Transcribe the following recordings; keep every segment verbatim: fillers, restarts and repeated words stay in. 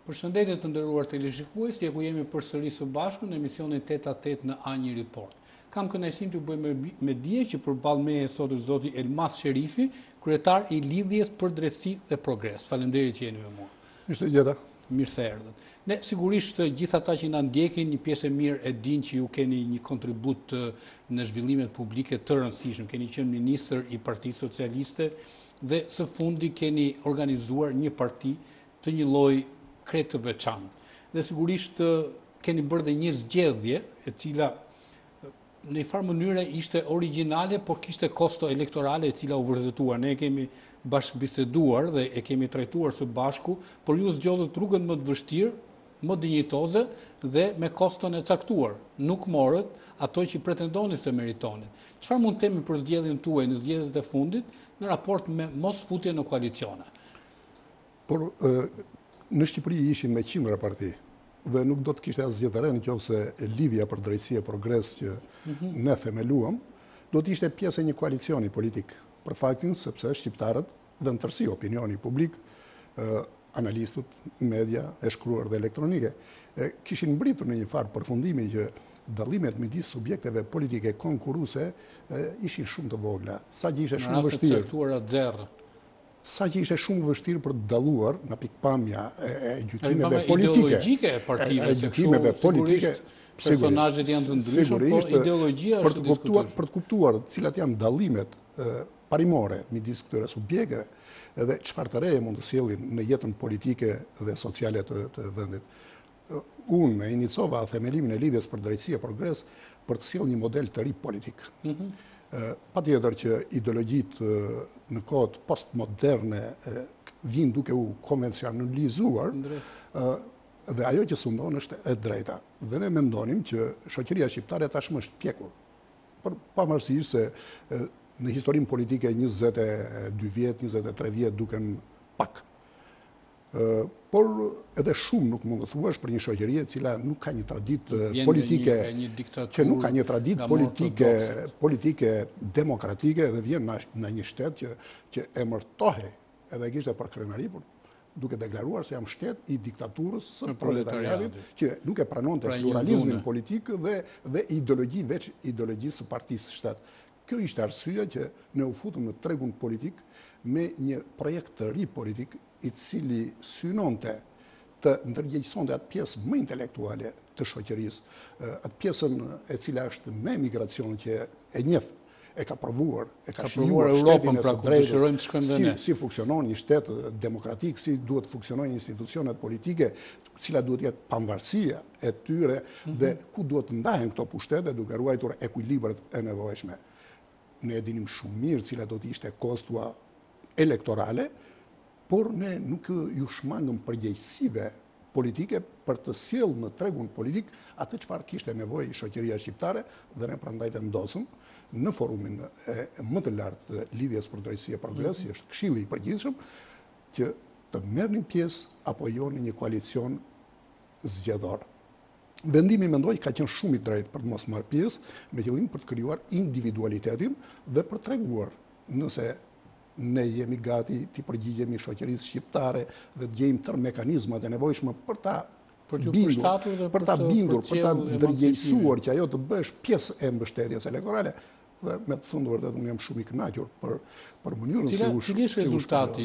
Përshëndetje të nderuar televizionistë, ku jemi përsëri së bashku në emisionin tet a tet në A një Report. Kam kënaqësinë të bëj me, me dije që përballë meje sot është zoti Elmas Sherifi, kryetar i Lidhjes për Drejtësi dhe Progres. Faleminderit që jeni me mua. Mirë se gjeta. Mirë se erdhët. Ne sigurisht gjithë ata që na ndjekin, një pjesë e mirë e din që ju keni një kontribut në zhvillimet publike të rëndësishëm. Keni qenë ministër i Partisë Socialiste dhe së fundi keni organizuar një parti të një lloji kretë të veçantë. Dhe sigurisht keni bërë dhe një zgjedhje e cila në një farë mënyre ishte origjinale, por kishte kosto elektorale e cila u vërtetua. Ne kemi bashkëbiseduar dhe e kemi trajtuar së bashku, por ju zgjodhët rrugën më të vështirë, më dinjitoze dhe me koston e caktuar. Nuk morët ato që pretendoni se meritoni. Çfarë mund të themi për zgjedhjen tuaj në zgjedhjet e fundit në raport me mos futje në koalicione? Por në Shqipëri ishin me qindra parti dhe nuk do të kishte asgjë të re nëse Lidhja për Drejtësi e Progres që mm-hmm. ne themeluam, do të ishte pjesë e një koalicioni politik. Për faktin sepse shqiptarët dhe në tërësi opinioni publik, eh, analistët, media, e shkruar dhe elektronike, eh, kishin mbritur në një farë përfundimi që dallimet midis subjekteve politike konkurruese eh, ishin shumë të vogla. Sa që ishte shumë vështirë. Sa që ishe shumë vështirë për të dalluar në pikpamja e gjykimeve politike. Ideologjike e partive, e gjykimeve politike. Personazhet janë të ndryshëm, por ideologjia është të diskutuar. Për të kuptuar cilat janë dallimet parimore midis këtyre subjekteve dhe çfarë të reje mund të sjellin në jetën politike dhe sociale të, të vendit. Unë e inicova themelimin e Lidhjes për Drejtësi e Progres për të sjellë një model të ri politik. Mm-hmm. Pa tjetër që ideologjitë në kohët postmoderne vinë duke u konvencionalizuar dhe ajo që sundon është e drejta. Dhe ne mendonim që shoqëria shqiptare tashmë është pjekur. Për pavarësisht se në historinë politike njëzet e dy vjet, njëzet e tre vjet duken pak. Por edhe shumë nuk mund të thuash për një shoqëri e cila nuk ka një traditë politike, që nuk ka një traditë politike, politike demokratike dhe vjen në një shtet që, që emërtohej edhe kishte për krenari, por duke deklaruar se jam shtet i diktaturës së proletariatit, që nuk e pranonte pluralizmin politik dhe, dhe ideologji veç ideologjisë së partisë shtet. Kjo ishte arsyeja që ne u futëm në tregun politik me një projekt të ri politik i cili synonte të ndërgjegjësonte atë pjesë më intelektuale të shoqërisë, atë pjesën e cila është me emigracion që e njeh, e ka provuar, e ka shijuar Europën, pra ku dëshirojmë të shkojmë si, ne. si funksionon një shtet demokratik, si duhet funksionojnë institucionet politike, cila duhet jetë pavarësia e tyre mm-hmm. dhe ku duhet të ndahen këto pushtete duke ruajtur ekuilibrat e nevojshme. Ne e dinim shumë mirë cila do të ishte kostua elektorale, por ne nuk ju shmangëm përgjegjësive politike për të sjellë në tregun politik atë çfarë kishte nevojë shoqëria shqiptare dhe ne prandaj vendosëm në forumin e më të lartë të Lidhjes për Drejtësi e Progres, mm-hmm. është Këshilli i Përgjithshëm, që të merrnin pjesë apo jo në një koalicion zgjedhor. Vendimi mendoj ka qenë shumë i drejtë për të mos marrë pjesë me qëllim për të krijuar individualitetin dhe për treguar nëse ne jemi gati të përgjigjemi shoqërisë shqiptare dhe të gjejmë tërë mekanizmat e nevojshme për ta bindur, për ta bindur, për ta ndërgjegjësuar që ajo të bësh pjesë e mbështetjes elektorale. Dhe me të thënë vërtet unë jam shumë i kënaqur për për mënyrën si u Cili është rezultati?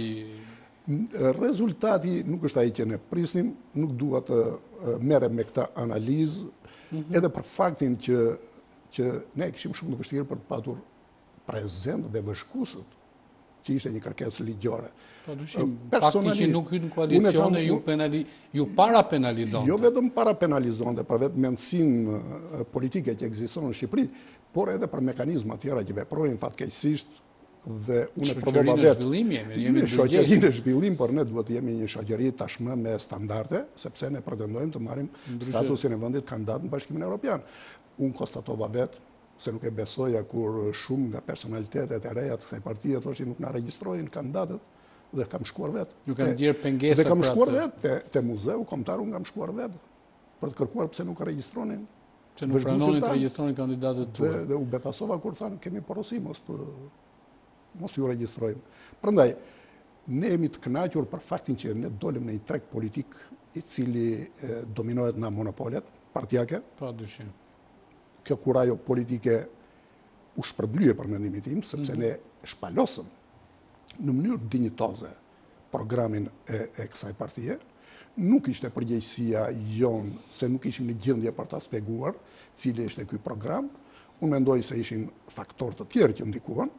Rezultati nuk është ai që ne prisnim, nuk dua të merrem me këtë analizë, mm-hmm. edhe për faktin që që ne kishim shumë të vështirë për të patur prezent dhe vëzhguesët që ishte një kërkesë ligjore. Po dyshim, fakti që nuk hyn në koalicione ju penali, ju para penalizonte. Jo vetëm para penalizonte, për vetë mendësinë politike që ekziston në Shqipëri, por edhe për mekanizma tjera që veprojnë fatkeqësisht dhe unë provova vetë. Jemi shoqërinë e zhvillim, por ne duhet të jemi një shoqëri tashmë me standarde, sepse ne pretendojmë të marrim statusin e vendit kandidat në Bashkimin Evropian. Unë konstatova vetë se nuk e besoja kur shumë nga personalitetet e reja të kësaj partie thoshin nuk na regjistrojnë kandidatët dhe kam shkuar vetë. Ju kanë dhënë pengesa. Dhe kam shkuar vetë te, te muzeu kombëtar, unë kam shkuar vetë për të kërkuar pse nuk regjistronin. Se nuk pranonin të regjistronin kandidatët tuaj. Dhe, dhe u befasova kur thanë kemi porosi mos të, mos ju regjistrojmë. Prandaj ne jemi të kënaqur për faktin që ne dolëm në një treg politik i cili dominohet nga monopolet partijake. Pa dyshim. Kjo kurajo politike u shpërblye për mendimin tim, sepse ne shpalosëm në mënyrë dinjitoze programin e, e kësaj partije. Nuk ishte përgjegjësia jonë se nuk ishim në gjendje për ta shpjeguar cili ishte ky program. Unë mendoj se ishin faktorë të tjerë që ndikuan.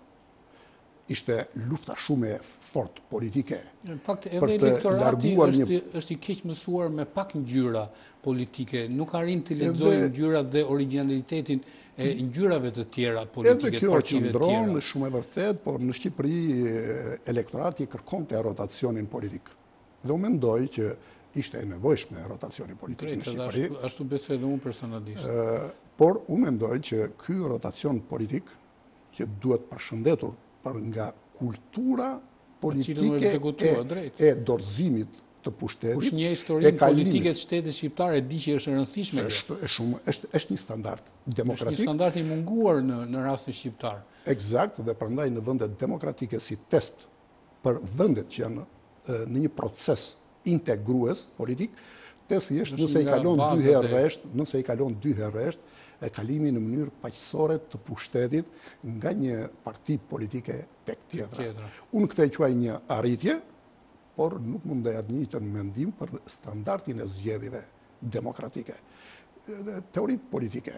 Ishte lufta shumë e fort politike. Në fakt, edhe elektorati është, është i keq mësuar me pak ngjyra politike. Nuk arrin të lexojë ngjyrat dhe originalitetin e ngjyrave të tjera politike. Edhe kjo qëndron shumë e vërtet, por në Shqipëri elektorati kërkonte rotacionin politik. Dhe unë mendoj që ishte e nevojshme rotacioni politik në Shqipëri. Ashtu, ashtu besoj edhe unë personalisht. Uh, por unë mendoj që ky rotacion politik që duhet përshëndetur për nga kultura politike e, e dorëzimit të pushtetit. Kush një historinë politike të shtetit shqiptar e di që është e rëndësishme. Është, është, shumë, është, është një standard demokratik. Është një standard i munguar në, në rastin shqiptar. Eksakt, dhe prandaj në vendet demokratike si test për vendet që janë në një proces integrues politik, testi është nëse i kalon dy herë rresht, nëse i kalon dy herë rresht, e kalimi në mënyrë paqësore të pushtetit nga një parti politike tek tjetra. Unë këtë e quaj një arritje, por nuk mund të atë njëjtën mendim për standardin e zgjedhjeve demokratike. Teoritë politike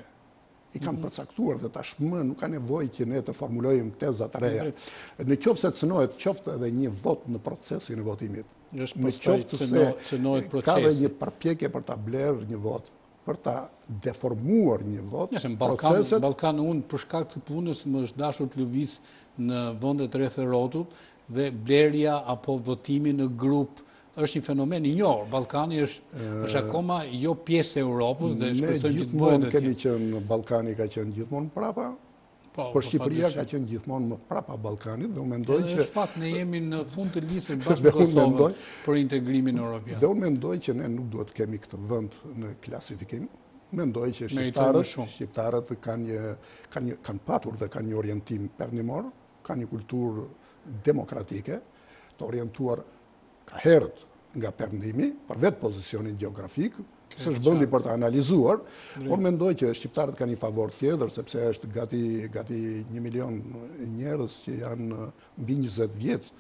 i kanë përcaktuar dhe tashmë nuk ka nevojë që ne të formulojmë teza të reja. Në qoftë se cënohet qoftë edhe një vot në procesin e votimit, në qoftë se ka dhe një përpjekje për ta blerë një vot, për ta deformuar një vot, proceset... Ballkani unë për shkak të punës më është dashur të lëviz në vendet rreth e rrotut dhe blerja apo votimi në grup është një fenomen i njohur. Ballkani është, është akoma jo pjesë e Europës dhe shpresoj që të bëhet. Ne keni qenë Ballkani ka qenë gjithmonë prapa, por Shqipëria ka qenë gjithmonë më prapa Ballkanit dhe unë mendoj që... Është fakt, ne jemi në fund të listës bashkë me Kosovën për integrimin evropian. Dhe unë mendoj që ne nuk duhet kemi këtë vend në klasifikim. Mendoj që shqiptarët, shqiptarët kanë, një, kanë, një, kanë patur dhe kanë një orientim perëndimor, kanë një kulturë demokratike, të orientuar ka herët nga perëndimi, për vetë pozicionin geografik, së është vendi për të analizuar, por mendoj që shqiptarët kanë një favor tjetër, sepse është gati, gati një milion njerëz që janë mbi njëzet vjet,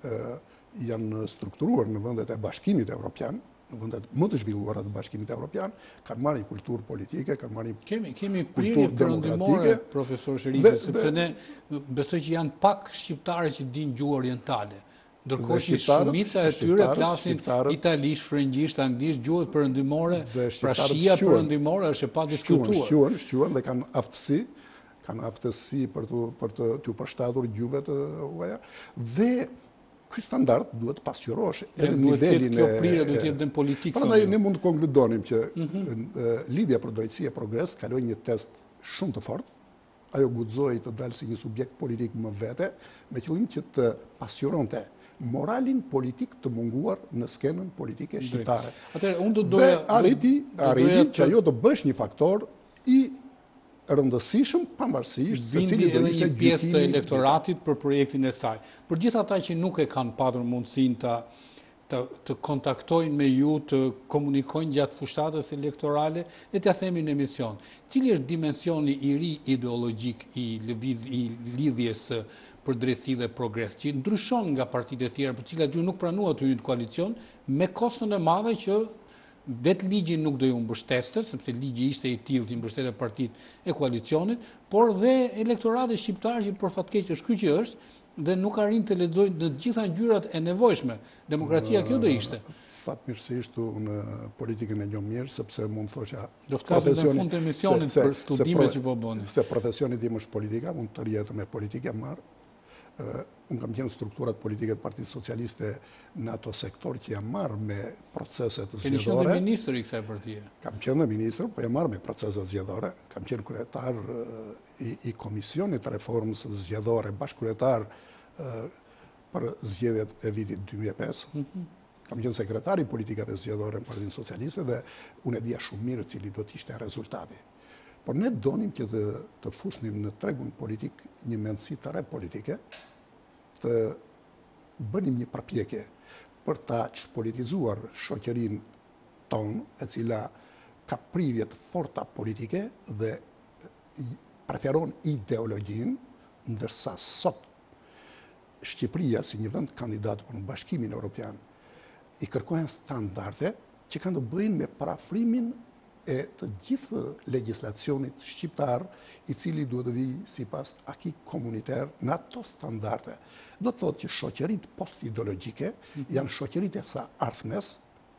janë strukturuar në vendet e Bashkimit Evropian, në vendet më të zhvilluara të Bashkimit Evropian, kanë marrë një kulturë politike, kanë marrë një kemi, kemi prirje perëndimore, profesor Sherifi, sepse ne besoj që janë pak shqiptarë që dinë gjuhë orientale. Ndërkohë që shumica e tyre flasin italisht, frëngjisht, anglisht, gjuhët perëndimore, pra shija perëndimore është e pa diskutuar. Shquhen, shquhen dhe kanë aftësi, kanë aftësi për të për të t'u përshtatur gjuhëve të huaja. Dhe ky standard duhet të pasqyrohesh edhe në nivelin e prirje duhet të jetë në politikë. Prandaj ne mund të konkludonim që Lidhja për Drejtësi e Progres kaloi një test shumë të fortë. Ajo guxoi të dalë si një subjekt politik më vete, me qëllim që të pasqyronte moralin politik të munguar në skenën politike shqiptare. Dhe arriti, arriti që ajo të bësh një faktor i rëndësishëm pavarësisht se cili do ishte një pjesë të elektoratit për projektin e saj. Për gjithë ata që nuk e kanë patur mundësinë të të, të kontaktojnë me ju, të komunikojnë gjatë fushatës elektorale, le t'ja themi në emision. Cili është dimensioni i ri ideologjik i lëviz i lidhjes për drejtësi dhe progres, që ndryshon nga partitë e tjera, për cilat ju nuk pranuat të hyjnë në koalicion, me kostën e madhe që vetë ligji nuk do ju mbështeste, sepse ligji ishte i tillë që mbështete partitë e koalicionit, por dhe elektorati shqiptar që për fatkeq është ky që është, dhe nuk arrin të lexojnë në gjitha ngjyrat e nevojshme. Demokracia kjo do ishte. Fatmirësisht në politikën e njoh mirë, sepse mund të thosha do të flasim në fund të emisionit për studimet që po bëni. Se profesioni im është politika, mund të rjetë me politikë marr. Uh, unë kam qenë strukturat politike të Partisë Socialiste në ato sektor që jam marrë me proceset zgjedhore. Keni qenë ministër i kësaj partie? Kam qenë ministër, po jam marrë me proceset zgjedhore. Kam qenë kryetar uh, i, i Komisionit Reformës Zgjedhore, bashkëkryetar uh, për zgjedhjet e vitit dy mijë e pesë. Mm -hmm. Kam qenë sekretar i politikave zgjedhore në Partinë Socialiste dhe unë e dija shumë mirë cili do të ishte rezultati. Por ne donim që të, të fusnim në tregun politik një mendësi të re politike, të bënim një përpjekje për ta çpolitizuar shoqërinë tonë, e cila ka prirje të forta politike dhe preferon ideologjin, ndërsa sot Shqipëria si një vend kandidat për në Bashkimin Evropian i kërkojnë standarde që kanë të bëjnë me parafrimin e të gjithë legjislacionit shqiptar, i cili duhet të vijë sipas aki komuniter në ato standarde. Do të thotë që shoqëritë post-ideologjike janë shoqëritë e sa ardhmes,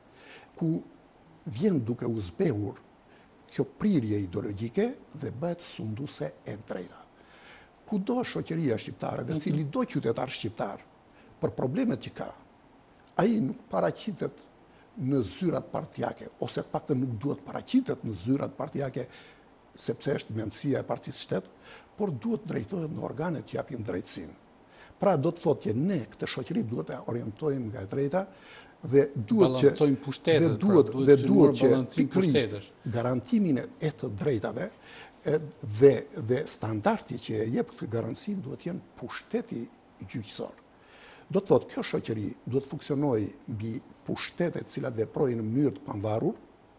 ku vjen duke u zbehur kjo prirje ideologjike dhe bëhet sunduse e drejta. Kudo shoqëria shqiptare dhe cili do qytetar shqiptar për problemet që ka, ai nuk paraqitet në zyrat partijake, ose të paktën nuk duhet paraqitet në zyrat partijake sepse është mendësia e partisë shtet, por duhet drejtohet në organet që japin drejtësinë. Pra do të thotë që ne këtë shoqëri duhet të orientojmë nga e drejta dhe duhet që dhe duhet dhe duhet që pikërisht garantimin e të drejtave dhe dhe standardi që e jep këtë garanci duhet jenë pushteti gjyqësor. Do të thotë kjo shoqëri duhet funksionojë mbi pushtete të cilat veprojnë në mënyrë të pavarur,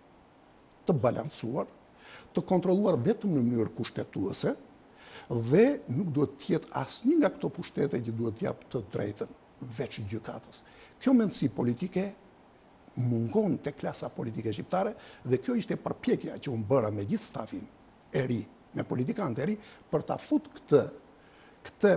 të balancuar, të kontrolluar vetëm në mënyrë kushtetuese dhe nuk duhet të jetë asnjë nga këto pushtete që duhet t'jap të drejtën veç gjykatës. Kjo mendësi politike mungon te klasa politike shqiptare dhe kjo ishte përpjekja që unë bëra me gjithë stafin e ri, me politikanët e ri, për ta fut këtë këtë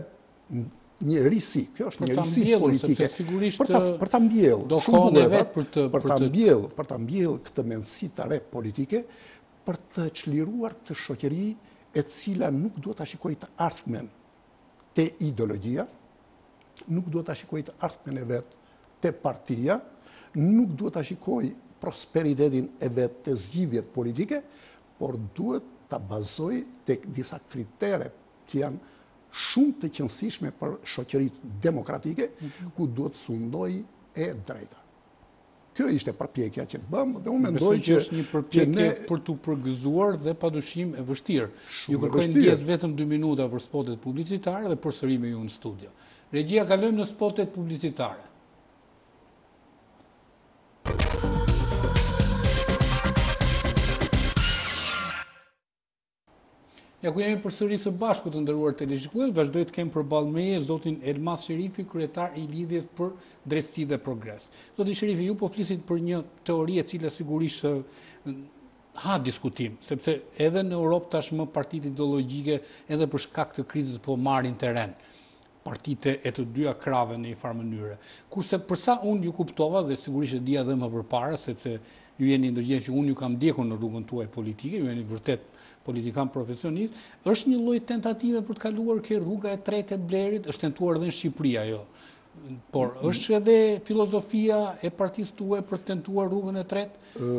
një risi, kjo është një risi politike, për ta për ta mbjellë, shumë bukur për ta mbjellë, për ta mbjellë këtë mendësi të re politike, për të çliruar këtë shoqëri e cila nuk duhet ta shikojë të ardhmen te ideologjia, nuk duhet ta shikojë të ardhmen e vet te partia, nuk duhet ta shikojë prosperitetin e vet te zgjidhjet politike, por duhet ta bazojë tek disa kritere që janë shumë të qëndësishme për shoqëritë demokratike, ku duhet sundoj e drejta. Kjo ishte përpjekja që të bëmë dhe unë mendoj që është një përpjekje për të përgëzuar dhe padyshim e vështirë. Ju kërkojnë ndjes vetëm dy minuta për spotet publicitare dhe përsërimi ju në studio. Regjia, kalojmë në spotet publicitare. Ja ku jemi përsëri së bashku të nderuar televizionistë, vazhdoj të kem përballë meje zotin Elmas Sherifi, kryetar i lidhjes për drejtësi dhe progres. Zoti Sherifi, ju po flisit për një teori e cila sigurisht ha diskutim, sepse edhe në Europë tashmë partitë ideologjike edhe për shkak të krizës po marrin terren. Partitë e të dyja krave në një farë mënyre. Kurse përsa unë ju kuptova dhe sigurisht e dija edhe më përpara, sepse ju jeni ndërgjegje që unë ju kam ndjekur në rrugën tuaj politike, ju jeni vërtet politikan profesionist, është një lloj tentative për të kaluar kjo rruga e tretë e Blerit, është tentuar edhe në Shqipëri ajo. Por është edhe filozofia e partisë tuaj për të tentuar rrugën e tretë?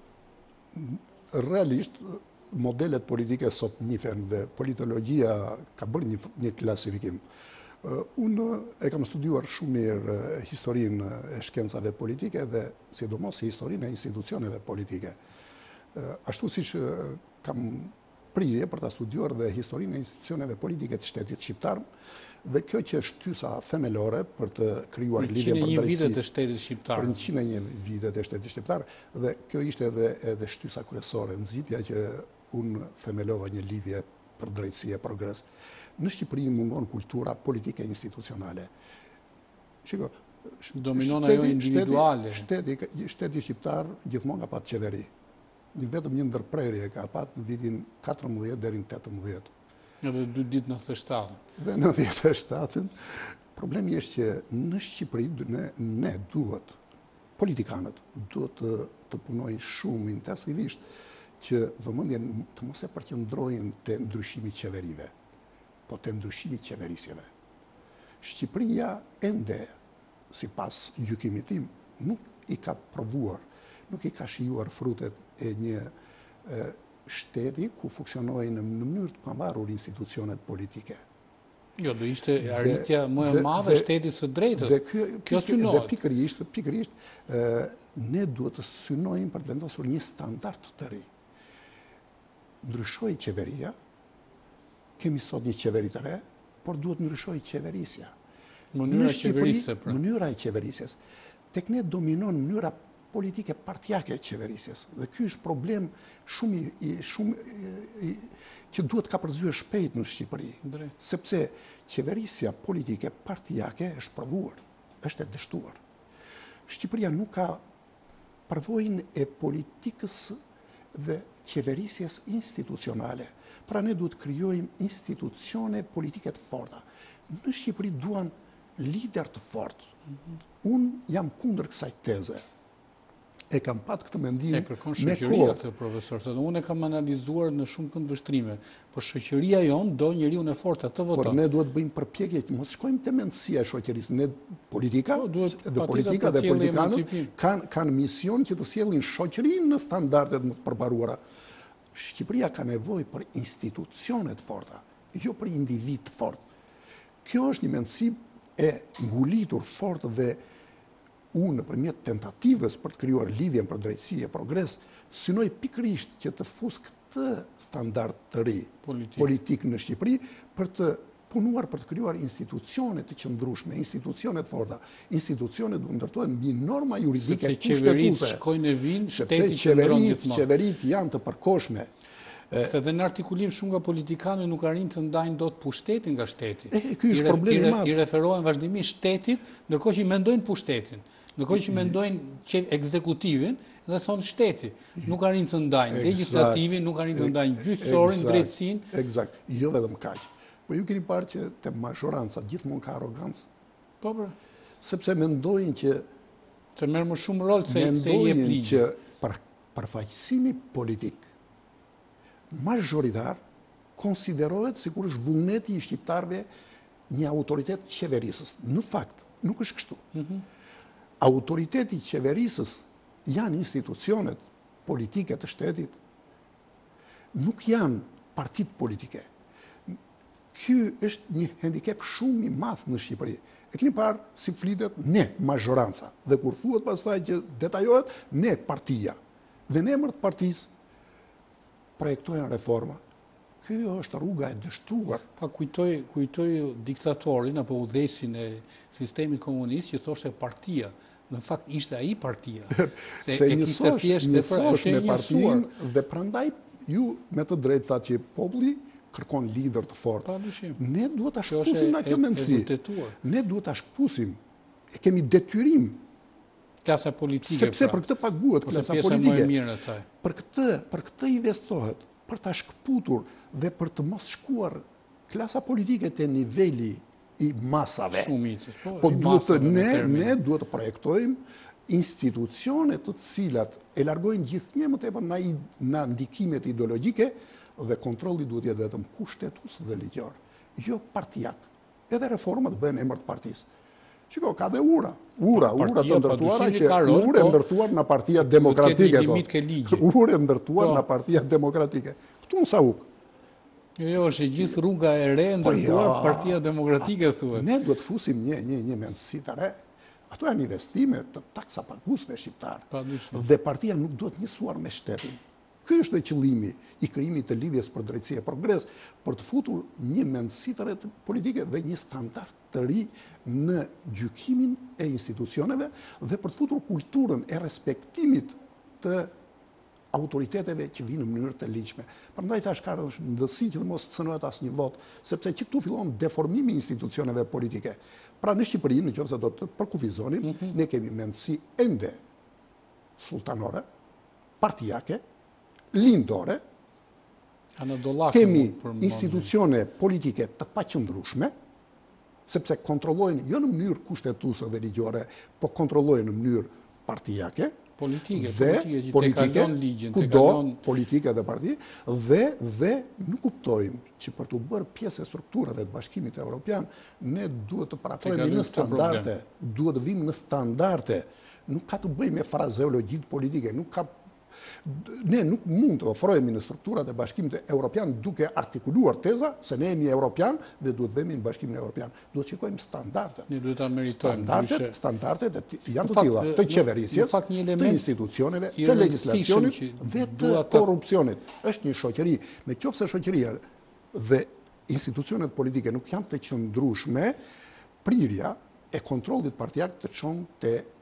Realisht, modelet politike sot njihen dhe politologjia ka bërë një, një klasifikim. Unë e kam studiuar shumë mirë historinë e shkencave politike dhe sidomos historinë e institucioneve politike. Ashtu siç kam prirje për ta studiuar dhe historinë e institucioneve politike të shtetit shqiptar, dhe kjo që është shtysa themelore për të krijuar lidhje për drejtësi. vitet e shtetit shqiptar. Për njëqind e një vitet e shtetit shqiptar, dhe kjo ishte edhe edhe shtysa kryesore, nxitja që unë themelova një lidhje për drejtësi e progres. Në Shqipëri mungon kultura politike institucionale. Shiko, dominon ajo individuale. Shteti, shteti shqiptar gjithmonë ka pat qeveri. Një vetëm një ndërprerje ka pat në vitin katërmbëdhjetë deri në tetëmbëdhjetë. Edhe dy ditë në nëntëdhjetë e shtatën. Dhe në nëntëdhjetë e shtatën, problemi është që në Shqipëri ne, ne duhet, politikanët duhet të, të punojnë shumë intensivisht që vëmendjen të mos e përqendrojnë te ndryshimi i qeverive, po te ndryshimi i qeverisjeve. Shqipëria ende, sipas gjykimit tim, nuk i ka provuar, nuk i ka shijuar frutet e një e, shteti ku funksionojnë në mënyrë të pavarur institucionet politike. Jo, do ishte arritja më e madhe e shtetit së drejtës. Dhe kjo, kjo synohet. Dhe pikërisht, pikërisht e, ne duhet të synojmë për të vendosur një standard të ri. Ndryshoi qeveria, kemi sot një qeveri të re, por duhet ndryshoj qeverisja. Mënyra e qeverisjes, pra. Mënyra e qeverisjes. Tek ne dominon mënyra politike partijake e qeverisjes. Dhe ky është problem shumë, i, shumë i, që duhet ka përzyer shpejt në Shqipëri. Drejt. Sepse qeverisja politike partijake është provuar, është e dështuar. Shqipëria nuk ka përvojën e politikës dhe qeverisjes institucionale. Pra ne duhet krijojmë institucione politike të forta. Në Shqipëri duan lider të fortë. Unë jam kundër kësaj teze. E kam pat këtë mendim e kërkon shoqëria këtë profesor. Thotë unë e kam analizuar në shumë këndvështrime, por shoqëria jon do njeriu në fortë atë voton. Por ne duhet bëjmë përpjekje që mos shkojmë te mendësia e shoqërisë. Ne politika po, duhet, dhe politika dhe politikanët kanë kanë mision që të sjellin shoqërinë në standardet më të përbaruara. Shqipëria ka nevojë për institucione të forta, jo për individ të fortë. Kjo është një mendësi e ngulitur fort dhe unë nëpërmjet tentativës për të krijuar lidhjen për drejtësi e progres, synoj pikërisht që të fus këtë standard të ri politik, politik në Shqipëri për të punuar për të krijuar institucione të qëndrueshme, institucione të forta. Institucionet duhet ndërtohen mbi norma juridike kushtetuese. Sepse qeveritë shkojnë e vinë, shteti qëndron gjithmonë. Qeveritë janë të përkohshme. Se dhe në artikulim shumë nga politikanët nuk arrin të ndajnë dot pushtetin nga shteti. E, ky është problemi i madh. I referohen vazhdimisht shtetit, ndërkohë që mendojnë pushtetin. Ndërkohë që mendojnë ekzekutivin dhe thonë shteti. Nuk arrin të ndajnë legjislativin, nuk arrin të ndajnë gjyqësorin, drejtësinë. Eksakt. Jo vetëm kaq. Po ju keni parë që te majoranca gjithmonë ka arrogancë. Po pra. Sepse mendojnë që se merr më shumë rol se se i jep ligj. Që për përfaqësimi politik majoritar konsiderohet sikur është vullneti i shqiptarëve një autoritet qeverisës. Në fakt, nuk është kështu. Mm-hmm. Autoriteti i qeverisës janë institucionet politike të shtetit, nuk janë partitë politike. Ky është një handicap shumë i madh në Shqipëri. E keni parë si flitet ne majoranca dhe kur thuhet pastaj që detajohet ne partia. Dhe në emër të partisë projektojnë reforma. Kjo është rruga e dështuar. Pa kujtoj, kujtoj diktatorin apo udhëhesin e sistemit komunist që thoshte partia. Në fakt ishte ai partia. Se, se njësosh, njësosh me partinë dhe prandaj ju me të drejtë thatë që populli kërkon lider të fortë. Ne duhet ta shkpusim nga kjo mendësi. Ne duhet ta shkpusim. E kemi detyrim. Klasa politike. Sepse pra. për këtë paguhet klasa politike. Për këtë, për këtë investohet, për ta shkputur dhe për të mos shkuar klasa politike te niveli i masave. Shumicës, po, po i duhet masave ne ne duhet të projektojmë institucione të cilat e largojnë gjithnjë më tepër nga nga ndikimet ideologjike dhe kontrolli duhet jetë vetëm kushtetues dhe ligjor, jo partijak. Edhe reformat bëhen emër të partisë. Shiko, ka dhe ura. Ura, ura të ndërtuara që ure ndërtuar në partia demokratike. Ure ndërtuar në partia demokratike. Këtu në Sauk. Jo, jo, është gjithë rruga e re ndërtuar partia demokratike, thuhet. Ne duhet fusim një, një, një mendësi të re. Ato janë investime të taksa paguesve shqiptar. Dhe partia nuk duhet njësuar me shtetin. Ky është dhe qëllimi i krijimit të lidhjes për drejtësi e progres, për të futur një mendësi të re politike dhe një standard të ri në gjykimin e institucioneve dhe për të futur kulturën e respektimit të autoriteteve që vinë në mënyrë të ligjshme. Prandaj thash ka ndësi që të mos cënohet asnjë vot, sepse që këtu fillon deformimi i institucioneve politike. Pra në Shqipëri, nëse do të përkufizonim, mm -hmm. ne kemi mendësi ende sultanore, partijake, lindore, kemi institucione politike të paqëndrueshme, sepse kontrollojnë jo në mënyrë kushtetuese dhe ligjore, po kontrollojnë në mënyrë partijake, politike, dhe politike, politike, ligjin, kudo, kalon... politike dhe parti, dhe, dhe nuk kuptojmë që për të bërë pjesë e strukturave të Bashkimit Evropian, ne duhet të parafrohemi në standarde, duhet të vim në standarde, nuk ka të bëjmë me frazeologjit politike, nuk ka ne nuk mund të ofrohemi në strukturat e Bashkimit Evropian duke artikuluar teza se ne jemi Evropian dhe duhet vemi në Bashkimin Evropian. Duhet shikojmë standardet. Ne duhet ta meritojmë. Standardet, standardet janë të tilla, të qeverisjes, të institucioneve, të legjislacionit dhe të korrupsionit. Është një shoqëri, në qoftë se shoqëria dhe institucionet politike nuk janë të qëndrueshme, prirja e kontrollit partijak të çon te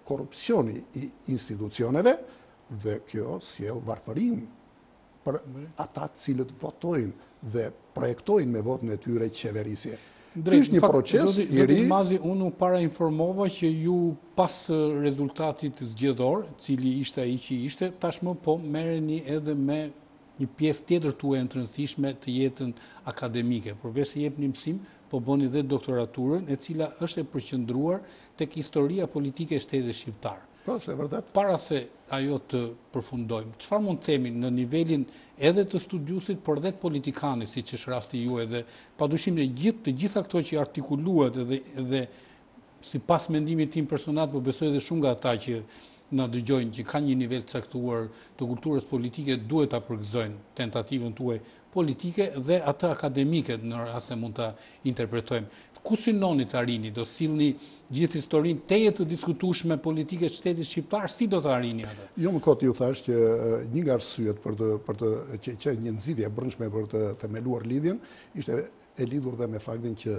korupcioni i institucioneve dhe kjo sjell varfërinë për ata cilët votojnë dhe projektojnë me votën e tyre qeverisje. Drejt, është një proces i ri. Zoti Mazi, unë u para informova që ju pas rezultatit zgjedhor, cili ishte ai që ishte, tashmë po merreni edhe me një pjesë tjetër tuaj të rëndësishme të jetën akademike. Përveç se jepni mësim, po bëni dhe doktoraturën, e cila është e përqendruar tek historia politike e shtetit shqiptar. Po, është e vërtet. Para se ajo të përfundojmë, çfarë mund të themi në nivelin edhe të studiusit, por edhe të politikanit, siç është rasti juaj, dhe padyshim të gjithë të gjitha këto që artikuluat edhe edhe sipas mendimit tim personal, po besoj edhe shumë nga ata që na dëgjojnë që kanë një nivel të caktuar të kulturës politike, duhet ta përgëzojnë tentativën tuaj politike dhe atë akademike në rast se mund ta interpretojmë. Ku synoni të arrini? Do sillni gjithë historinë teje të diskutueshme politike të shtetit shqiptar, si do të arrini atë? Jo më kot ju thash që një nga arsyet për të për të që, që një nxitje e brendshme për të themeluar lidhjen ishte e lidhur dhe me faktin që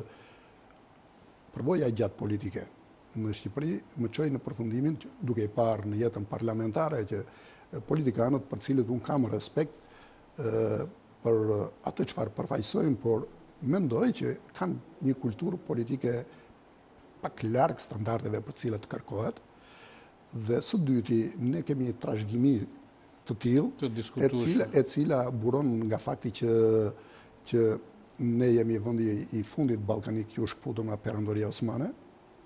përvoja gjatë politike në Shqipëri më çoi në përfundimin duke i parë në jetën parlamentare që politikanët për cilët unë kam respekt e, për atë çfarë përfaqësojnë, por mendoj që kanë një kulturë politike pak larg standardeve për cilat kërkohet, dhe së dyti ne kemi një trashëgimi të tillë e cila e cila buron nga fakti që që ne jemi vendi i fundit ballkanik që u shkputur nga Perandoria Osmane.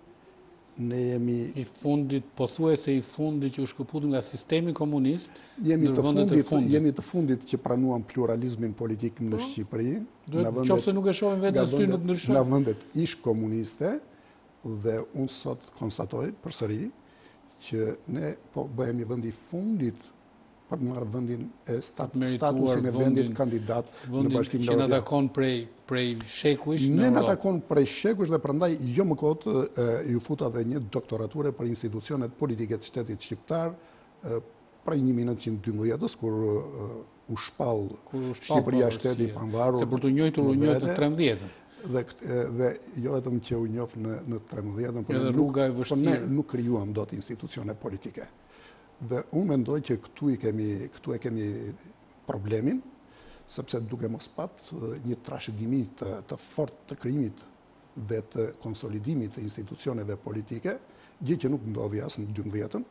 Ne jemi i fundit, pothuajse i fundit që u shkëputur nga sistemi komunist, jemi të fundit, fundit jemi të fundit që pranuam pluralizmin politik në Shqipëri, në vendet qofse nuk e shohim vetë në sy në të ndryshojmë. Në vendet ish komuniste, dhe unë sot konstatoj përsëri që ne po bëhemi vendi i fundit për të marrë vendin e stat, statusin e vendit kandidat në Bashkimin Evropian. Që na takon prej prej shekuish në Ne na takon prej shekuish dhe prandaj jo më kot e, ju futa dhe një doktorature për institucionet politike të shtetit shqiptar e, prej një mijë e nëntëqind e dymbëdhjetës kur e, u shpall Shqipëria shteti i pavarur. Se për të njohur u njoh në trembëdhjetën. Dhe, dhe jo vetëm që u njoh në në trembëdhjetën, por nuk, por ne nuk krijuam dot institucione politike. Dhe unë mendoj që këtu, i kemi, këtu e kemi problemin, sepse duke mos pat një trashëgimi të, të fort të krijimit dhe të konsolidimit të institucioneve politike, gjë që nuk ndodhi as në dymbëdhjetën.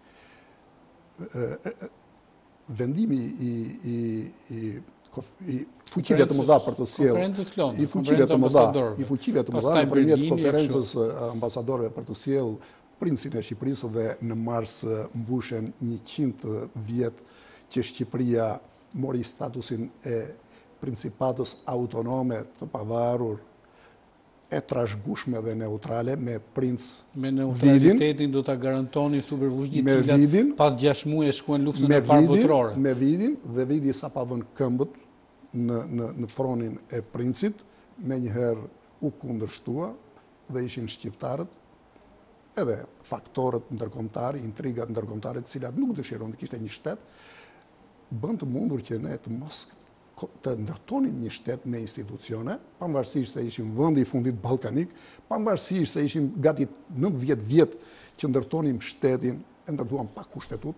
Vendimi i, i, i, i fuqive të mëdha për të sjellë, i fuqive të mëdha, i fuqive të mëdha nëpërmjet konferencës ambasadorëve për të sjellë princin e Shqipërisë dhe në mars mbushen njëqind vjet që Shqipëria mori statusin e principatës autonome të pavarur, e trashëgueshme dhe neutrale me princ me neutralitetin do ta garantoni superfuqitë të cilat pas gjashtë muaj shkuan luftën e parë botërore. Me vidin dhe vidi sa pa vënë këmbët në në në fronin e princit, menjëherë u kundërshtua dhe ishin shqiptarët edhe faktorët ndërkombëtar, intrigat ndërkombëtare të cilat nuk dëshiron të kishte një shtet, bën të mundur që ne të mos të ndërtonim një shtet me institucione, pavarësisht se ishim vendi i fundit ballkanik, pavarësisht se ishim gati nëntëdhjetë vjet që ndërtonim shtetin, e ndërtuam pa kushtetut,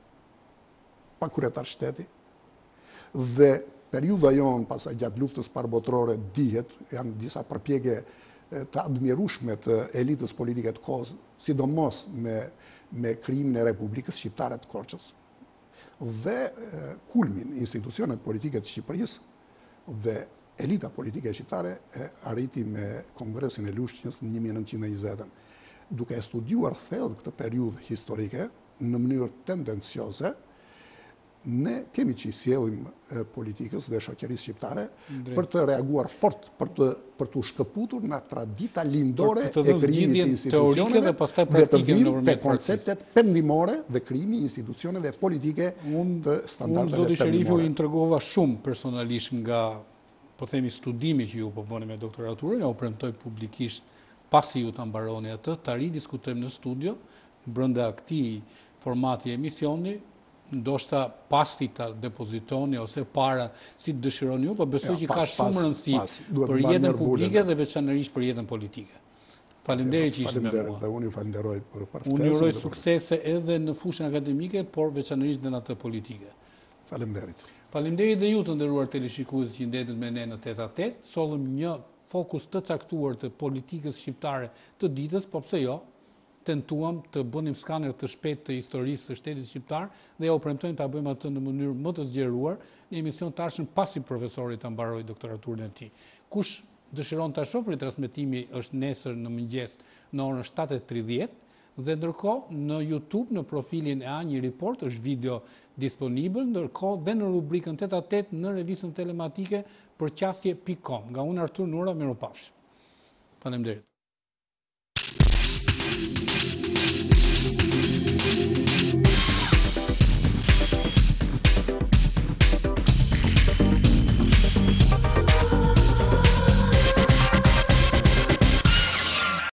pa kryetar shteti. Dhe periudha jonë pasaj gjatë luftës parë botërore dihet, janë disa përpjekje të admirueshme të elitës politike të kohës, sidomos me, me krijimin e Republikës Shqiptare të Korçës. Dhe e, kulmin institucionet politike të Shqipërisë dhe elita politike shqiptare e arriti me Kongresin e Lushnjës në një mijë e nëntëqind e njëzet. Duke studiuar thellë këtë periudhë historike në mënyrë tendencioze, ne kemi që i sjellim politikës dhe shoqërisë shqiptare Ndre. për të reaguar fort, për të, për të shkëputur nga tradita lindore e krijimit të institucioneve dhe pastaj dhe të praktike vinë te konceptet perëndimore dhe krijimi i institucioneve politike të standardeve perëndimore. Unë, zoti Sherifi, u intrigova shumë personalisht nga, po themi, studimi që ju po bëni me doktoraturën, ja u premtoj publikisht pasi ju ta mbaroni atë, ta ridiskutojmë në studio, brenda këtij formati e emisioni, ndoshta pasi ta depozitoni ose para si të dëshironi ju, po besoj ja, që pas, ka shumë pas, rëndësi pas, për jetën publike dhe veçanërisht për jetën politike. Faleminderit që ishte me Faleminderit mua. dhe unë ju falenderoj për ftesën. Unë ju uroj suksese edhe në fushën akademike, por veçanërisht në atë politike. Faleminderit. Faleminderit dhe ju të nderuar teleshikues që ndetët me ne në tet a tet. Sollëm një fokus të caktuar të politikës shqiptare të ditës, po pse jo? Tentuam të bënim skaner të shpejt të historisë së shtetit shqiptar dhe ja u premtojmë ta bëjmë atë në mënyrë më të zgjeruar në emision të ardhshëm pasi profesori ta mbarojë doktoraturën e tij. Kush dëshiron ta shohë, transmetimi është nesër në mëngjes në orën shtatë e tridhjetë dhe ndërkohë në YouTube në profilin e A një Report është video disponibël, ndërkohë dhe në rubrikën tet a tet në revistën telematike përqasje punkt com. Nga unë Artur Nura, mirupafshim. Faleminderit.